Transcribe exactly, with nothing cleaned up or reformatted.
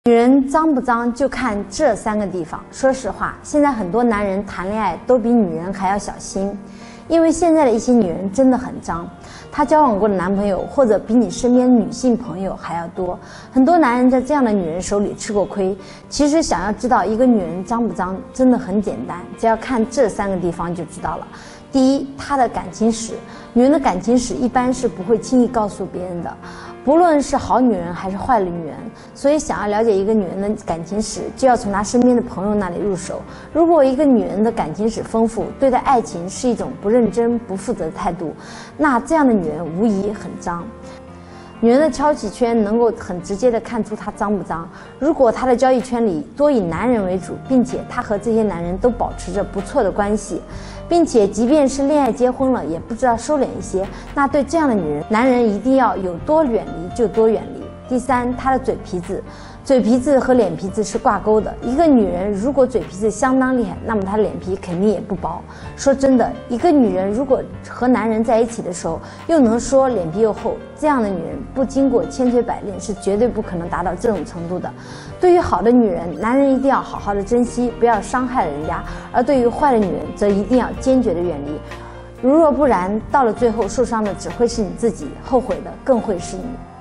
女人脏不脏就看这三个地方。说实话，现在很多男人谈恋爱都比女人还要小心，因为现在的一些女人真的很脏，她交往过的男朋友或者比你身边女性朋友还要多。很多男人在这样的女人手里吃过亏。其实想要知道一个女人脏不脏，真的很简单，只要看这三个地方就知道了。第一，她的感情史。女人的感情史一般是不会轻易告诉别人的，不论是好女人还是坏的女人。所以想要了解一个女人的感情史，就要从她身边的朋友那里入手。如果一个女人的感情史丰富，对待爱情是一种不认真不负责的态度，那这样的女人无疑很脏。女人的交际圈能够很直接地看出她脏不脏。如果她的交际圈里多以男人为主，并且她和这些男人都保持着不错的关系，并且即便是恋爱结婚了也不知道收敛一些，那对这样的女人，男人一定要有多远离就多远离。第三，她的嘴皮子。嘴皮子和脸皮子是挂钩的，一个女人如果嘴皮子相当厉害，那么她脸皮肯定也不薄。说真的，一个女人如果和男人在一起的时候又能说脸皮又厚，这样的女人不经过千锤百炼是绝对不可能达到这种程度的。对于好的女人，男人一定要好好的珍惜，不要伤害人家；而对于坏的女人，则一定要坚决的远离。如若不然，到了最后受伤的只会是你自己，后悔的更会是你。